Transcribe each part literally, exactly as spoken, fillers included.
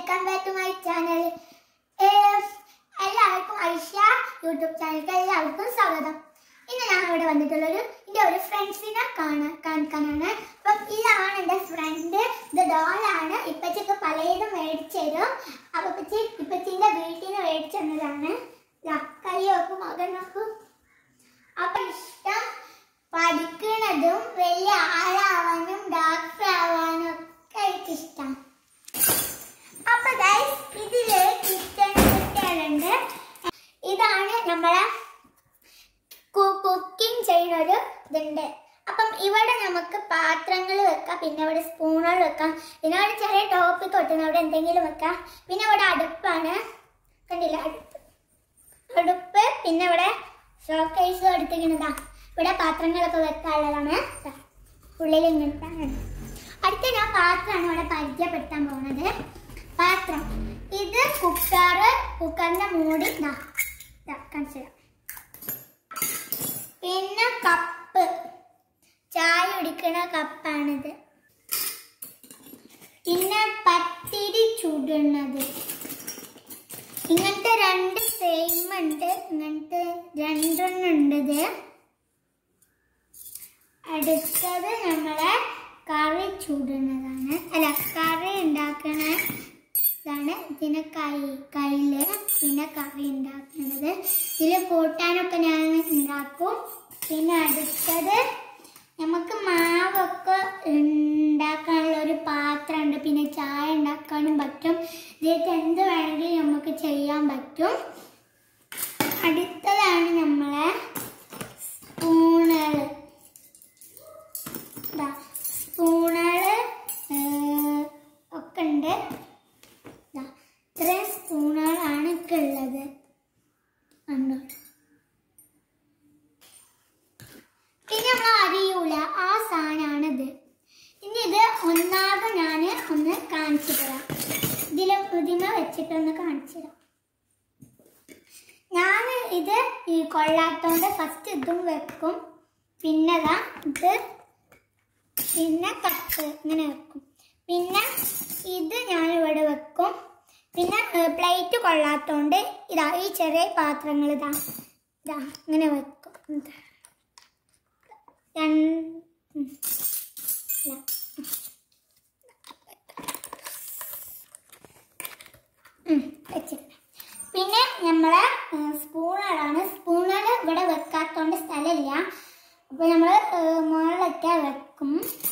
Welcome back to my channel. എല്ലാവർക്കും Aisha YouTube ചാനലിലേക്ക് എല്ലാവർക്കും സ്വാഗതം. ഇന്ന് ഞാൻ ഇവിടെ വന്നിട്ടുള്ളൊരു എൻ്റെ ഒരു ഫ്രണ്ട്സിനെ കാണാൻ കാണിക്കാനാണ്. അപ്പം ഇതാണ് എൻ്റെ ഫ്രണ്ട്. ഇത് ഡോളാണ്. ഇപ്പച്ചക്ക് പലതും മേടിച്ചു തരും. അപ്പം ഇപ്പച്ചി ഇപ്പച്ചിൻ്റെ വീട്ടിൽ നിന്ന് മേടിച്ചു തന്നതാണ്. കൈ നോക്കും മകൻ നോക്കും. അപ്പം ഇഷ്ടം പഠിക്കുന്നതും വലിയ ആളാവാനും ഡോക്ടർ ആവാനും ഒക്കെ എനിക്ക് ഇഷ്ടം. അപ്പൊ ഗൈസ് ഇതില് കിച്ചൺ കിട്ടാനുണ്ട്. ഇതാണ് നമ്മളെ കുക്കിംഗ് ചെയ്യുന്നൊരു ഇതുണ്ട്. അപ്പം ഇവിടെ നമുക്ക് പാത്രങ്ങൾ വെക്കാം, പിന്നെ ഇവിടെ സ്പൂണുകൾ വെക്കാം, പിന്നെ ഇവിടെ ചെറിയ ടോപ്പിക് കൊട്ടുന്ന അവിടെ എന്തെങ്കിലും വെക്കാം. പിന്നെ ഇവിടെ അടുപ്പാണ്, കണ്ടില്ല അടുപ്പ് അടുപ്പ് പിന്നെ ഇവിടെ ഷോക്കേസ് എടുത്തിരിക്കുന്നതാ. ഇവിടെ പാത്രങ്ങളൊക്കെ വെക്കാനുള്ളതാണ്. ഉള്ളിൽ ഇങ്ങനത്താണ്. അടുത്ത ഞാൻ പാത്രമാണ് ഇവിടെ പരിചയപ്പെടുത്താൻ പോകുന്നത്. പാത്രം ഇത് കുക്കറ്, കുക്കറിന്റെ മൂടി ഇതാ കാണിച്ചു. പിന്നെ കപ്പ്, ചായ കുടിക്കുന്ന കപ്പാണിത്. പിന്നെ പത്തിരി ചുടുന്നത്. ഇങ്ങനത്തെ രണ്ട് സെയിം ഉണ്ട്, ഇങ്ങനത്തെ രണ്ടെണ്ണം ഉണ്ട്. ഇത് അടുത്തത് നമ്മളെ കറി ചുടുന്നതാണ്, അല്ല കറി ഉണ്ടാക്കണ ഇതാണ്. ഇതിന് കൈ കയ്യില് പിന്നെ കറി ഉണ്ടാക്കുന്നത്. ഇതിൽ കൂട്ടാനൊക്കെ ഞാൻ ഉണ്ടാക്കും. പിന്നെ അടുത്തത് നമുക്ക് മാവൊക്കെ ഉണ്ടാക്കാനുള്ള ഒരു പാത്രമുണ്ട്. പിന്നെ ചായ ഉണ്ടാക്കാനും പറ്റും. ഇതിലേക്ക് എന്ത് വേണമെങ്കിലും നമുക്ക് ചെയ്യാൻ പറ്റും. അടുത്തതാണ് നമ്മളെ സ്പൂണുകൾ. സ്പൂണുകൾ ഒക്കെ ഉണ്ട്. ഇത്രയും സ്പൂണുകളാണ് ഒക്കെ ഉള്ളത്. കണ്ടോ? പിന്നെ നമ്മൾ അറിയൂല ആ സാധനമാണിത്. ഇനി ഇത് ഒന്നാകെ ഞാൻ ഒന്ന് കാണിച്ചു തരാം. ഇതിൽ പുതിമ വെച്ചിട്ടൊന്ന് കാണിച്ചു തരാം. ഞാൻ ഇത് ഈ കൊള്ളാത്തോണ്ട് ഫസ്റ്റ് ഇതും വെക്കും. പിന്നെ ഇത് പിന്നെ കപ്പ് ഇങ്ങനെ വെക്കും. പിന്നെ ഇത് ഞാനിവിടെ വെക്കും. പിന്നെ പ്ലേറ്റ് കൊള്ളാത്തോണ്ട് ഇതാ ഈ ചെറിയ പാത്രങ്ങൾ ഇതാ ഇതാ ഇങ്ങനെ വെക്കും. പിന്നെ നമ്മളെ സ്പൂണുകളാണ്. സ്പൂണുകൾ ഇവിടെ വെക്കാത്തോണ്ട് സ്ഥലമില്ല. അപ്പൊ നമ്മള് മുകളിലൊക്കെ വെക്കും.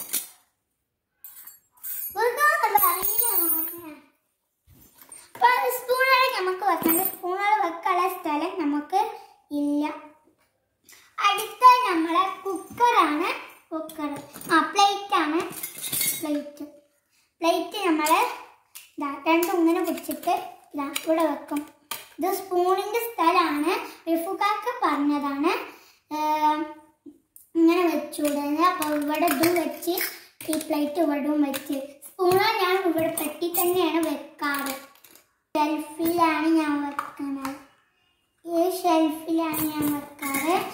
അപ്പൊ സ്പൂണുകൾ നമുക്ക് വെക്കണ്ട. സ്പൂണുകൾ വെക്കാനുള്ള സ്ഥലം നമുക്ക് ഇല്ല. അടുത്ത നമ്മളെ കുക്കറാണ്. കുക്കർ ആ പ്ലേറ്റ് ആണ്. പ്ലേറ്റ് പ്ലേറ്റ് നമ്മള് ഇതാ രണ്ടും ഇങ്ങനെ പിടിച്ചിട്ട് ഇതാ ഇവിടെ വെക്കും. ഇത് സ്പൂണിന്റെ സ്ഥലമാണ്. റിഫുകാക്ക് പറഞ്ഞതാണ് ഇങ്ങനെ വെച്ചുകൂടുന്നത്. അപ്പൊ ഇവിടെ ഇതും വെച്ച് ഈ പ്ലേറ്റ് ഇവിടും വെച്ച് സ്പൂണ് ഞാൻ ഇവിടെ പെട്ടി തന്നെയാണ് വെക്കാറ്. ഷെൽഫിലാണ് ഞാൻ വെക്കുന്നത്. ഈ ഷെൽഫിലാണ് ഞാൻ വെക്കാറ്.